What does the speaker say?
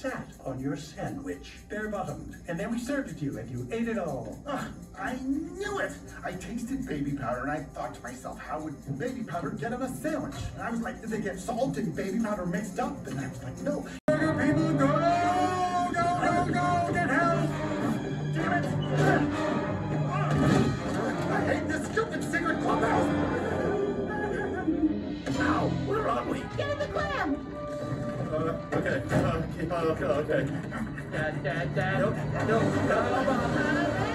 sat on your sandwich, bare-bottomed, and then we served it to you, and you ate it all. Ugh, I knew it! I tasted baby powder, and I thought to myself, how would baby powder get on a sandwich? And I was like, did they get salt and baby powder mixed up? And I was like, no. Burger people, go! Go, go, go! Get help! Damn it! I hate this stupid secret clubhouse! Now, where are we? Get in the clam! Okay. Dad, no.